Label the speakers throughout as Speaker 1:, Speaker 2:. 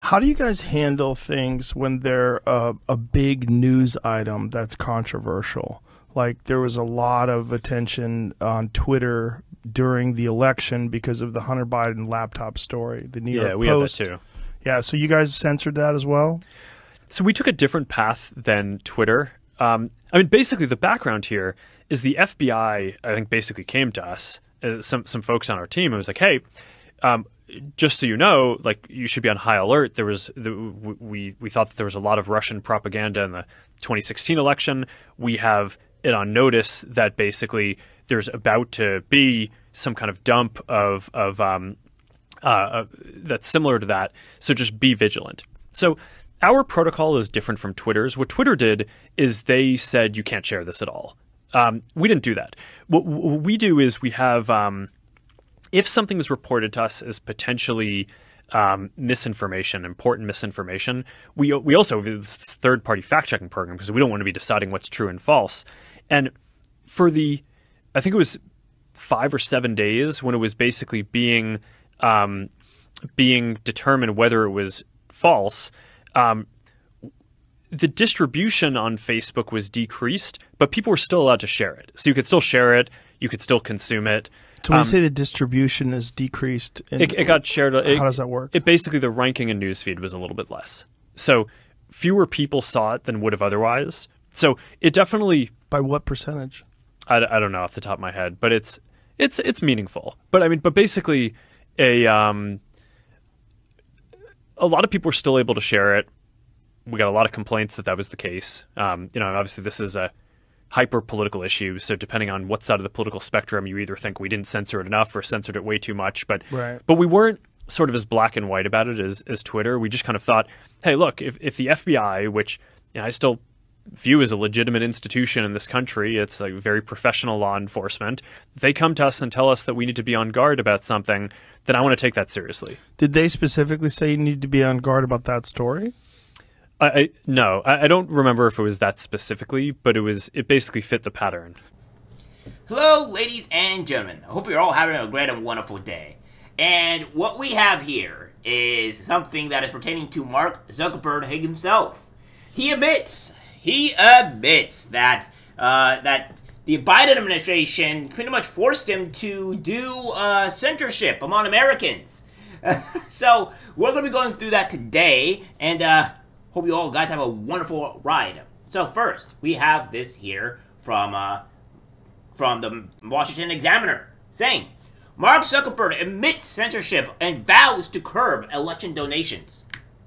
Speaker 1: How do you guys handle things when they're a big news item that's controversial? Like there was a lot of attention on Twitter during the election because of the Hunter Biden laptop story. The New York Post.
Speaker 2: We have that too.
Speaker 1: Yeah, so you guys censored that as well?
Speaker 2: So we took a different path than Twitter. I mean, basically the background here is the FBI, I think, basically came to us, some folks on our team, and was like, hey, just so you know, like you should be on high alert. We thought that there was a lot of Russian propaganda in the 2016 election. We have it on notice that basically there's about to be some kind of dump of that's similar to that. So just be vigilant. So our protocol is different from Twitter's. What Twitter did is they said you can't share this at all. We didn't do that. What we do is we have, if something is reported to us as potentially misinformation, important misinformation, we also have this third-party fact-checking program because we don't want to be deciding what's true and false. And for I think it was 5 or 7 days when it was basically being determined whether it was false, the distribution on Facebook was decreased, but people were still allowed to share it. So you could still share it, you could still consume it.
Speaker 1: So when you say the distribution is decreased,
Speaker 2: it got shared.
Speaker 1: How does that work?
Speaker 2: It basically, the ranking in newsfeed was a little bit less. So fewer people saw it than would have otherwise. So it definitely...
Speaker 1: By what percentage?
Speaker 2: I don't know off the top of my head, but it's meaningful. But I mean, but basically, a lot of people were still able to share it. We got a lot of complaints that was the case. Obviously this is a hyper political issue. So depending on what side of the political spectrum, you either think we didn't censor it enough or censored it way too much. But we weren't sort of as black and white about it as Twitter. We just kind of thought, hey, look, if the FBI, which I still view as a legitimate institution in this country, it's like very professional law enforcement, if they come to us and tell us that we need to be on guard about something, then I want to take that seriously.
Speaker 1: Did they specifically say you need to be on guard about that story?
Speaker 2: No, I don't remember if it was that specifically, but it basically fit the pattern.
Speaker 3: Hello, ladies and gentlemen. I hope you're all having a great and wonderful day. And what we have here is something that is pertaining to Mark Zuckerberg himself. He admits that the Biden administration pretty much forced him to do censorship among Americans. So we're going to be going through that today, and hope you all guys have a wonderful ride. So first, we have this here from the Washington Examiner saying, Mark Zuckerberg admits censorship and vows to curb election donations.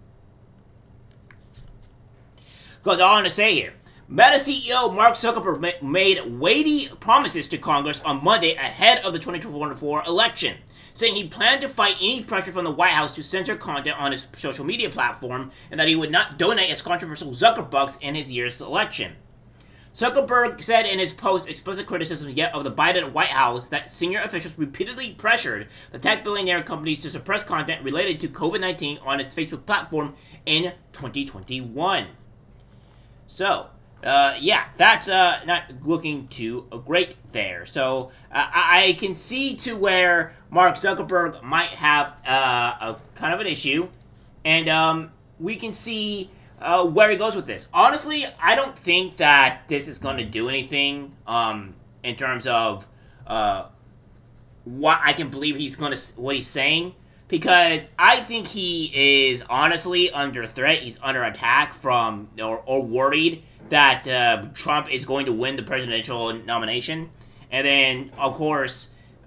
Speaker 3: Goes on to say here, Meta CEO Mark Zuckerberg made weighty promises to Congress on Monday ahead of the 2024 election, saying he planned to fight any pressure from the White House to censor content on his social media platform and that he would not donate his controversial Zuckerbucks in his year's election. Zuckerberg said in his post explicit criticism yet of the Biden White House that senior officials repeatedly pressured the tech billionaire companies to suppress content related to COVID-19 on its Facebook platform in 2021. So, yeah, that's not looking too great there. So, I can see to where Mark Zuckerberg might have a kind of an issue, and we can see where he goes with this. Honestly, I don't think that this is going to do anything in terms of what I can believe what he's saying, because I think he is honestly under threat. He's under attack from or worried that Trump is going to win the presidential nomination. And then, of course,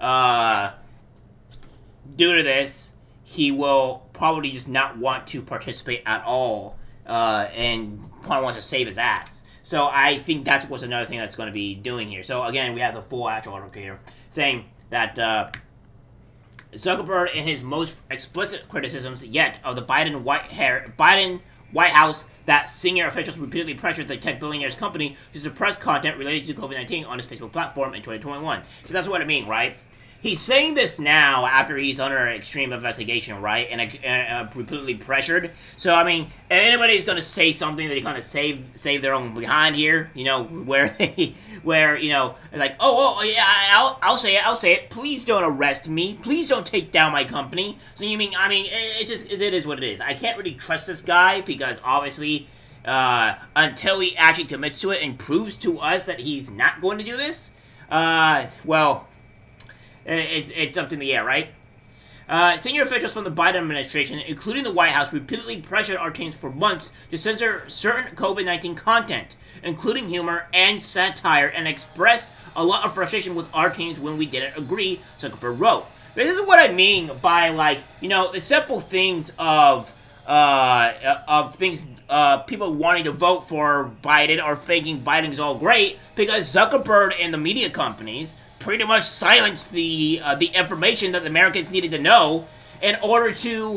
Speaker 3: due to this, he will probably just not want to participate at all and probably want to save his ass. So I think that's what's another thing that's going to be doing here. So again, we have the full actual article here saying that Zuckerberg, in his most explicit criticisms yet of the Biden White House, that senior officials repeatedly pressured the tech billionaire's company to suppress content related to COVID-19 on his Facebook platform in 2021. So that's what I mean, right? He's saying this now after he's under an extreme investigation, right? And completely pressured. So, I mean, if anybody's going to say something that kind of save their own behind here, you know, where, you know, it's like, oh, yeah, I'll say it. Please don't arrest me. Please don't take down my company. So, I mean, it is what it is. I can't really trust this guy because, obviously, until he actually commits to it and proves to us that he's not going to do this, well, it's up in the air, right? Senior officials from the Biden administration, including the White House, repeatedly pressured our teams for months to censor certain COVID-19 content, including humor and satire, and expressed a lot of frustration with our teams when we didn't agree, Zuckerberg wrote. This is what I mean by, like, you know, the simple things of people wanting to vote for Biden or thinking Biden's all great because Zuckerberg and the media companies pretty much silenced the information that the Americans needed to know in order to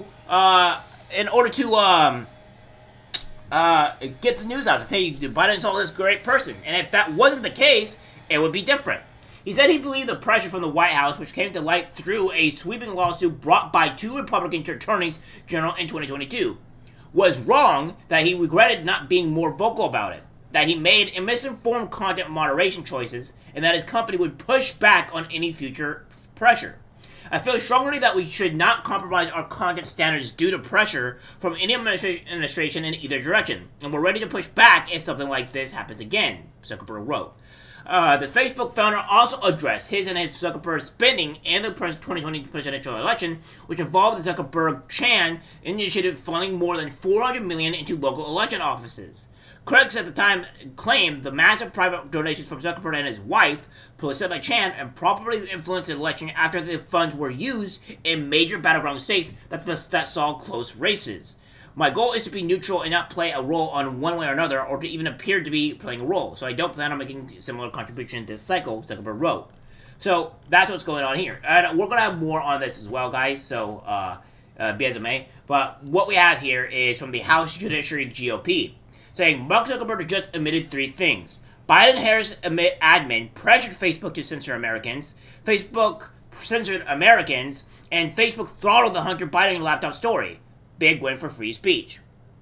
Speaker 3: get the news out to say Biden's all this great person. And if that wasn't the case, it would be different. He said he believed the pressure from the White House, which came to light through a sweeping lawsuit brought by 2 Republican attorneys general in 2022, was wrong, that he regretted not being more vocal about it, that he made misinformed content moderation choices, and that his company would push back on any future pressure. I feel strongly that we should not compromise our content standards due to pressure from any administration in either direction, and we're ready to push back if something like this happens again, Zuckerberg wrote. The Facebook founder also addressed his Zuckerberg spending in the 2020 presidential election, which involved the Zuckerberg-Chan initiative funneling more than $400 million into local election offices. Critics at the time claimed the massive private donations from Zuckerberg and his wife, Priscilla Chan, improperly influenced the election after the funds were used in major battleground states that saw close races. My goal is to be neutral and not play a role on one way or another, or to even appear to be playing a role, so I don't plan on making similar contribution this cycle, Zuckerberg wrote. So, that's what's going on here. And we're going to have more on this as well, guys, so be as it may. But what we have here is from the House Judiciary GOP, saying Mark Zuckerberg just admitted 3 things. Biden-Harris admin pressured Facebook to censor Americans, Facebook censored Americans, and Facebook throttled the Hunter Biden laptop story. Big win for free speech.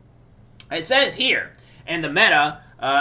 Speaker 3: It says here in the meta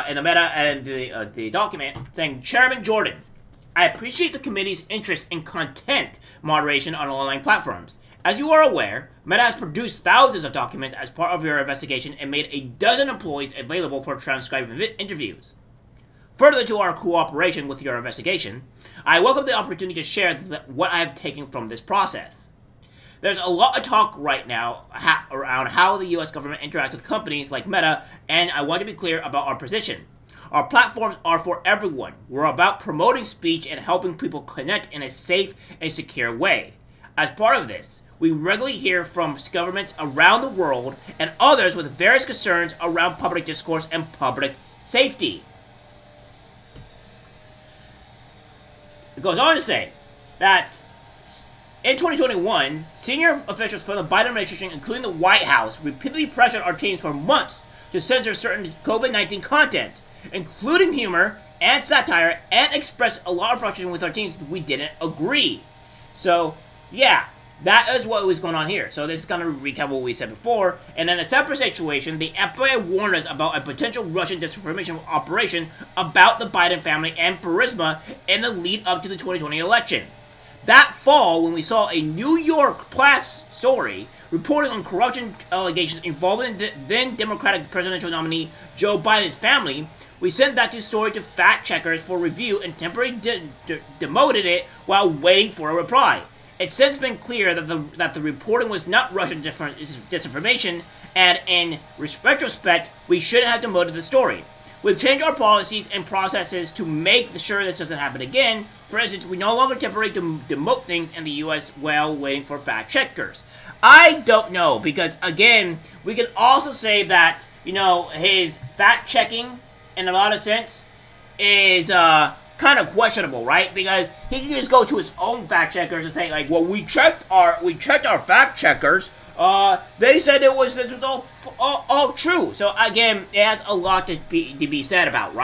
Speaker 3: and the document, saying, Chairman Jordan, I appreciate the committee's interest in content moderation on online platforms. As you are aware, Meta has produced thousands of documents as part of your investigation and made a dozen employees available for transcribed interviews. Further to our cooperation with your investigation, I welcome the opportunity to share what I have taken from this process. There's a lot of talk right now around how the U.S. government interacts with companies like Meta, and I want to be clear about our position. Our platforms are for everyone. We're about promoting speech and helping people connect in a safe and secure way. As part of this, we regularly hear from governments around the world and others with various concerns around public discourse and public safety. It goes on to say that in 2021, senior officials from the Biden administration, including the White House, repeatedly pressured our teams for months to censor certain COVID-19 content, including humor and satire, and expressed a lot of frustration with our teams we didn't agree. So, yeah, that is what was going on here. So this is going to recap what we said before. And in a separate situation, the FBI warned us about a potential Russian disinformation operation about the Biden family and Burisma in the lead up to the 2020 election. That fall, when we saw a New York Press story reporting on corruption allegations involving the then Democratic presidential nominee Joe Biden's family, we sent that story to fact checkers for review and temporarily demoted it while waiting for a reply. It's since been clear that the reporting was not Russian disinformation, and in retrospect, we shouldn't have demoted the story. We've changed our policies and processes to make sure this doesn't happen again. For instance, we no longer temporarily demote things in the U.S. while waiting for fact checkers. I don't know, because again, we can also say that, you know, his fact checking, in a lot of sense, is kind of questionable, right? Because he can just go to his own fact checkers and say, like, well, we checked our fact checkers. They said this was all true. So again, it has a lot to be said about, right?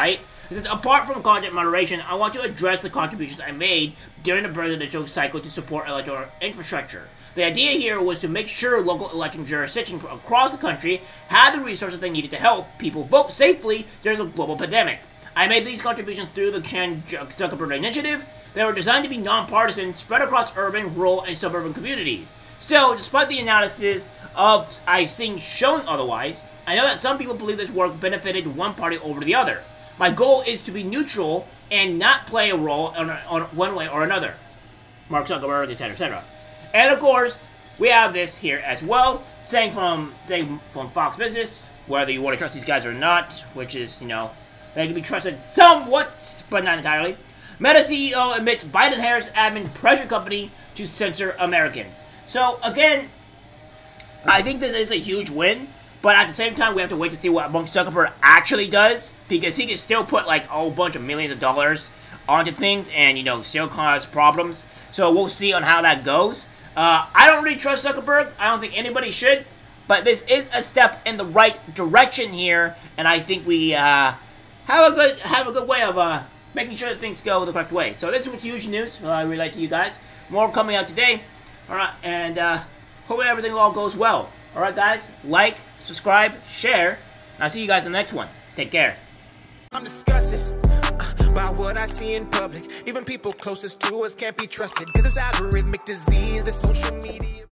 Speaker 3: Since apart from content moderation, I want to address the contributions I made during the presidential cycle to support electoral infrastructure. The idea here was to make sure local election jurisdictions across the country had the resources they needed to help people vote safely during the global pandemic. I made these contributions through the Zuckerberg initiative. They were designed to be nonpartisan, spread across urban, rural, and suburban communities. Still, despite the analysis I've seen showing otherwise, I know that some people believe this work benefited one party over the other. My goal is to be neutral and not play a role on one way or another. Mark Zuckerberg, etc., etc. And of course, we have this here as well, saying from Fox Business, whether you want to trust these guys or not, which is, you know, they can be trusted somewhat, but not entirely. Meta CEO admits Biden-Harris admin pressure company to censor Americans. So again, I think this is a huge win, but at the same time, we have to wait to see what Mark Zuckerberg actually does, because he can still put like a whole bunch of millions of dollars onto things and, you know, still cause problems. So we'll see on how that goes. I don't really trust Zuckerberg. I don't think anybody should. But this is a step in the right direction here, and I think we have a good way of making sure that things go the correct way. So this was huge news. I relate to you guys. More coming out today. All right, and hopefully everything all goes well. All right, guys. Like, subscribe, share. And I'll see you guys in the next one. Take care.
Speaker 4: I'm disgusted by what I see in public. Even people closest to us can't be trusted, 'cause it's algorithmic disease, the social media.